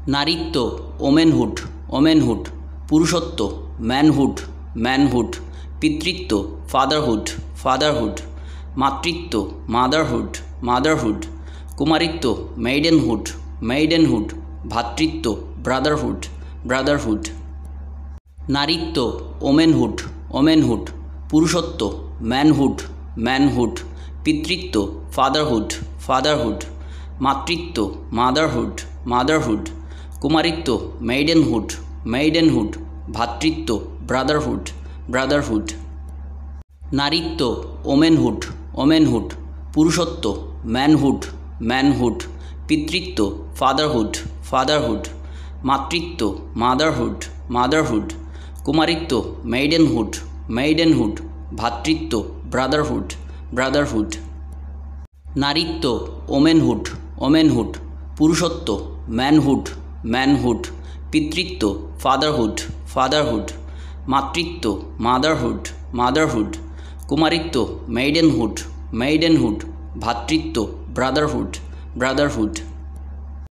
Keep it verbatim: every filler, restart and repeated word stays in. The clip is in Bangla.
নারীত্ব ওমেনহুড ওমেনহুড, পুরুষত্ব ম্যানহুড ম্যানহুড, পিতৃত্ব ফাদারহুড ফাদারহুড, মাতৃত্ব মাদারহুড মাদারহুড, কুমারিত্ব মেইডেনহুড মেইডেনহুড, ভ্রাতৃত্ব ব্রাদারহুড ব্রাদারহুড। নারীত্ব ওমেনহুড ওমেনহুড, পুরুষত্ব ম্যানহুড ম্যানহুড, পিতৃত্ব ফাদারহুড ফাদারহুড, মাতৃত্ব মাদারহুড মাদারহুড, কুমারিত্ব মেইডেনহুড মেইডেনহুড, ভ্রাতৃত্ব ব্রাদারহুড ব্রাদারহুড। নারীত্ব ওমেনহুড ওমেনহুড, পুরুষত্ব ম্যানহুড ম্যানহুড, পিতৃত্ব ফাদারহুড ফাদারহুড, মাতৃত্ব মাদারহুড মাদারহুড, কুমারিত্ব মেইডেনহুড মেইডেনহুড, ভ্রাতৃত্ব ব্রাদারহুড ব্রাদারহুড। নারীত্ব ওমেনহুড ওমেনহুড, পুরুষত্ব ম্যানহুড ম্যানহুড, পিতৃত্ব ফাদারহুড ফাদারহুড, মাতৃত্ব মাদারহুড মাদারহুড, কুমারিত্ব মেইডেনহুড মেইডেনহুড, ভ্রাতৃত্ব ব্রাদারহুড ব্রাদারহুড।